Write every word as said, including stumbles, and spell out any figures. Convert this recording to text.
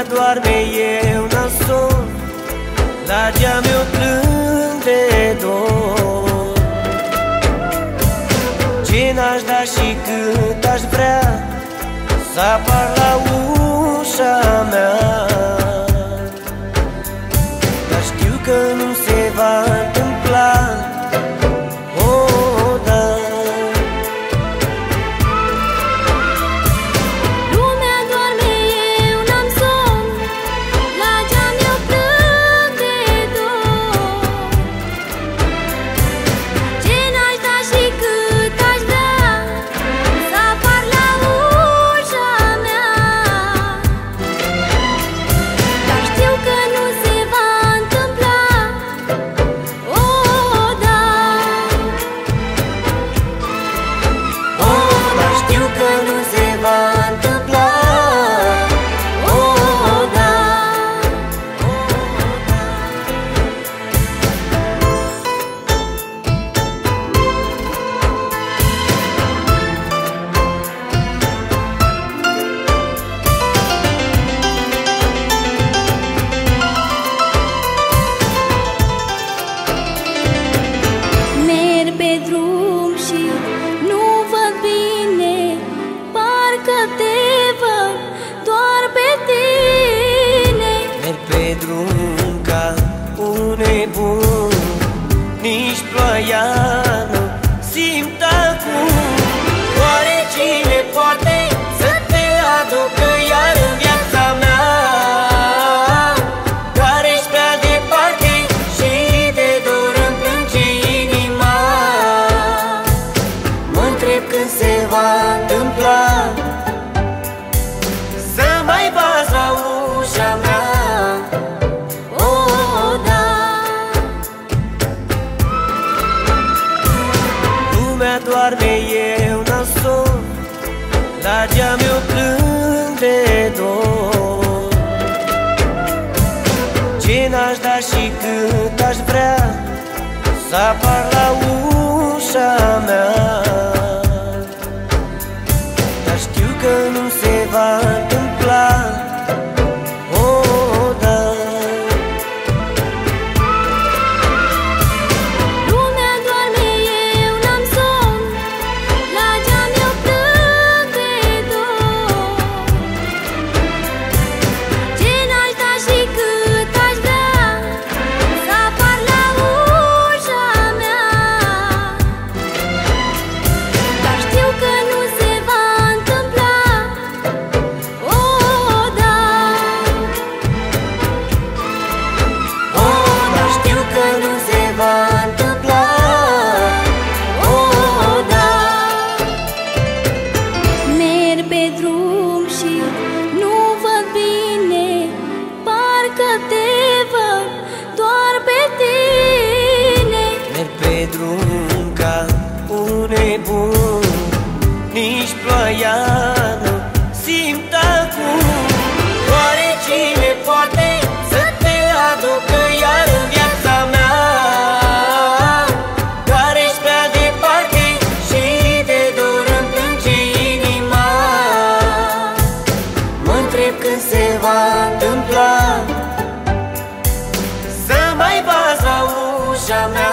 Lumea doarme, eu n-am somn, la geam eu plâng de dor. Ce n-aș da și cât aș vrea să apar la ușa mea, dar știu că nu se va întâmpla. Oh, da. Lumea doarme, eu n-am somn, la geam eu plâng de dor. Ce n-aș da și cât aș vrea să apar la ușa mea, dar știu că nu se va întâmpla. Oh, da. Oh, dar știu că nu se va întâmpla. Oh, da. Merg pe drum și nu văd bine, parcă te văd doar pe tine. Merg pe drum ca un nebun, nici ploaia nu simt acum. Oare cine poate să te aducă iar în viața mea, care ești prea departe și de dor îmi plânge inima? Mă întreb când se va întâmpla să mai bați la ușa mea. Oh, da. Lumea doarme, eu n-am somn, la geam eu plâng de dor. Ce n-aș da și cât aș vrea să apar la ușa mea, dar știu că nu se va întâmpla. Oh, da. Lumea doarme, eu n-am somn, la geam eu plâng de dor. Ce n-aș da și cât aș vrea să apar la ușa mea, dar știu că nu se va întâmpla. Oh, da. Oh, dar știu că nu se va întâmpla. Oh, da. Merg pe drum și nu văd bine, parcă te văd doar pe tine. Merg pe drum ca un nebun, nici ploaia nu simt acum. Oare cine poate să te aducă iar în viața mea, care ești prea departe și de dor îmi plânge inima? Mă întreb când se va întâmpla să mai bați la ușa mea.